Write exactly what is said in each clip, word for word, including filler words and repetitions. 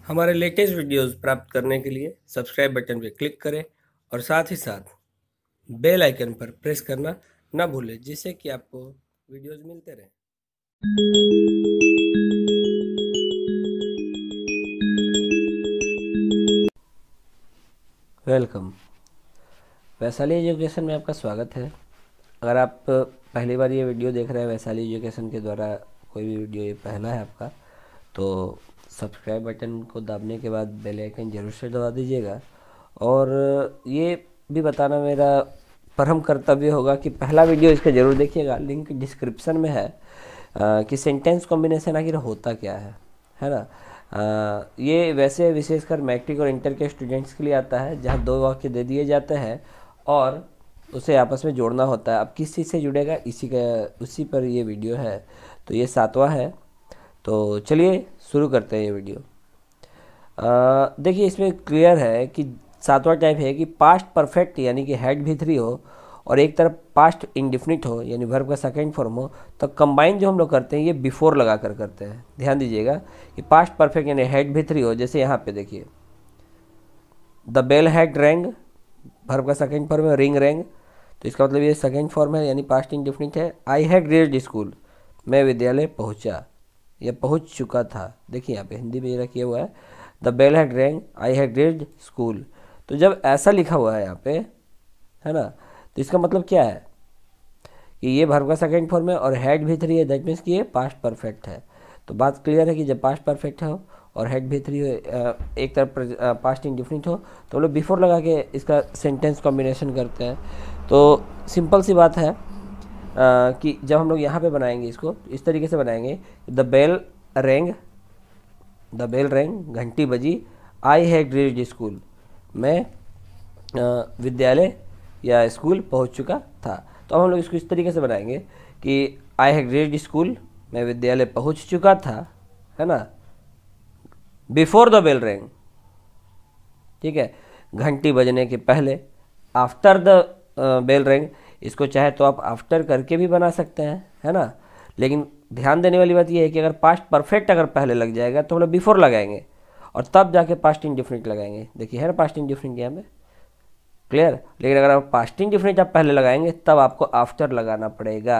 हमारे latest videos प्राप्त करने के लिए सब्सक्राइब बटन पर क्लिक करें और साथ ही साथ बेल आइकन पर प्रेस करना ना भूलें, जिससे कि आपको वीडियोस मिलते रहें। वेलकम, वैशाली एजुकेशन में आपका स्वागत है। अगर आप पहली बार ये वीडियो देख रहे हैं वैशाली एजुकेशन के द्वारा, कोई भी वीडियो ये पहला है आपका, तो सब्सक्राइब बटन को दबाने के बाद बेल आइकन जरूर से दबा दीजिएगा। और ये भी बताना मेरा परम कर्तव्य होगा कि पहला वीडियो इसका जरूर देखिएगा, लिंक डिस्क्रिप्शन में है, आ, कि सेंटेंस कॉम्बिनेशन आखिर होता क्या है है ना। आ, ये वैसे विशेषकर मैट्रिक और इंटर के स्टूडेंट्स के लिए आता है, जहाँ दो वाक्य दे दिए जाते हैं और उसे आपस में जोड़ना होता है। अब किस चीज़ से जुड़ेगा, इसी का उसी पर ये वीडियो है। तो ये सातवां है, तो चलिए शुरू करते हैं ये वीडियो। देखिए, इसमें क्लियर है कि सातवां टाइप है कि पास्ट परफेक्ट यानी कि हैड भी थ्री हो और एक तरफ पास्ट इंडिफिनिट हो यानी वर्ब का सेकंड फॉर्म हो, तो कंबाइन जो हम लोग करते हैं ये बिफोर लगा कर करते हैं। ध्यान दीजिएगा कि पास्ट परफेक्ट यानी हैड भी थ्री हो, जैसे यहाँ पे देखिए the bell had rang, verb का सेकंड फॉर्म है, रिंग रैंग, तो इसका मतलब ये सेकंड फॉर्म है यानी पास्ट इंडिफिनिट है। आई हैड रीच्ड स्कूल, मैं विद्यालय पहुँचा या पहुँच चुका था। देखिए यहाँ पे हिंदी में ये किया हुआ है, the bell had rang, I had reached school. तो जब ऐसा लिखा हुआ है यहाँ पे, है ना, तो इसका मतलब क्या है कि ये वर्ब का सेकंड फॉर्म है और हैड भी थ्री है, दैट मीन्स कि ये पास्ट परफेक्ट है। तो बात क्लियर है कि जब पास्ट परफेक्ट हो और हैड भी थ्री हो, एक तरफ पास्ट इंडिफिनिट हो, तो हम लोग बिफोर लगा के इसका सेंटेंस कॉम्बिनेशन करते हैं। तो सिंपल सी बात है आ, कि जब हम लोग यहाँ पे बनाएंगे इसको इस तरीके से बनाएंगे, the bell rang, the bell rang, घंटी बजी, आई हैड रीच्ड स्कूल, मैं विद्यालय या स्कूल पहुंच चुका था। तो अब हम लोग इसको इस तरीके से बनाएंगे कि आई हैड रीच्ड स्कूल, मैं विद्यालय पहुंच चुका था, है ना, बिफोर द बेल रैंग, ठीक है, घंटी बजने के पहले, आफ्टर द बेल रैंग, इसको चाहे तो आप आफ्टर करके भी बना सकते हैं, है ना। लेकिन ध्यान देने वाली बात यह है कि अगर पास्ट परफेक्ट अगर पहले लग जाएगा तो हम लोग बिफोर लगाएंगे और तब जाके पास्ट इंडिफिनिट लगाएंगे। देखिए है ना पास्ट इंडिफिनिट यहाँ पे, क्लियर। लेकिन अगर आप पास्ट इंडिफिनिट आप पहले लगाएंगे तब आपको आफ्टर लगाना पड़ेगा।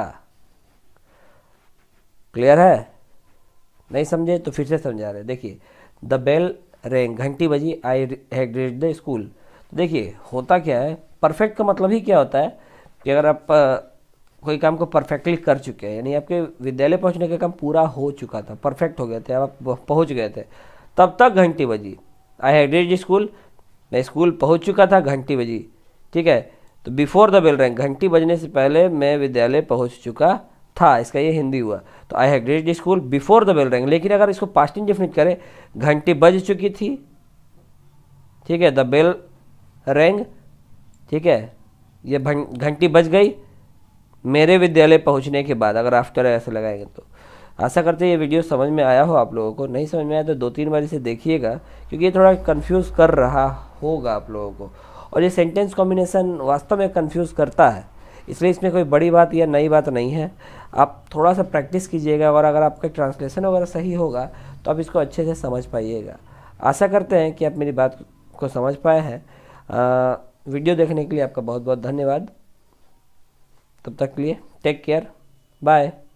क्लियर है? नहीं समझे तो फिर से समझा रहे। देखिए द बेल रैंग, घंटी बजी, I had reached the school. तो देखिए होता क्या है, परफेक्ट का मतलब ही क्या होता है कि अगर आप कोई काम को परफेक्टली कर चुके हैं, यानी आपके विद्यालय पहुंचने का काम पूरा हो चुका था, परफेक्ट हो गए थे, आप पहुंच गए थे, तब तक घंटी बजी। आई हैड रीच्ड स्कूल, मैं स्कूल पहुंच चुका था, घंटी बजी, ठीक है। तो बिफोर द बेल रैंग, घंटी बजने से पहले मैं विद्यालय पहुंच चुका था, इसका ये हिंदी हुआ। तो I had reached school before the bell rang. लेकिन अगर इसको पास्ट इंडेफिनिट करें, घंटी बज चुकी थी, ठीक है, द बेल रैंग, ठीक है, ये घंटी बज गई मेरे विद्यालय पहुंचने के बाद। अगर आफ्टर ऐसे लगाएंगे तो आशा करते हैं ये वीडियो समझ में आया हो आप लोगों को। नहीं समझ में आया तो दो तीन बार इसे देखिएगा, क्योंकि ये थोड़ा कंफ्यूज कर रहा होगा आप लोगों को। और ये सेंटेंस कॉम्बिनेशन वास्तव में कंफ्यूज करता है, इसलिए इसमें कोई बड़ी बात या नई बात नहीं है। आप थोड़ा सा प्रैक्टिस कीजिएगा और अगर आपका ट्रांसलेशन वगैरह सही होगा तो आप इसको अच्छे से समझ पाइएगा। आशा करते हैं कि आप मेरी बात को समझ पाए हैं। वीडियो देखने के लिए आपका बहुत बहुत धन्यवाद। तब तक के लिए टेक केयर, बाय।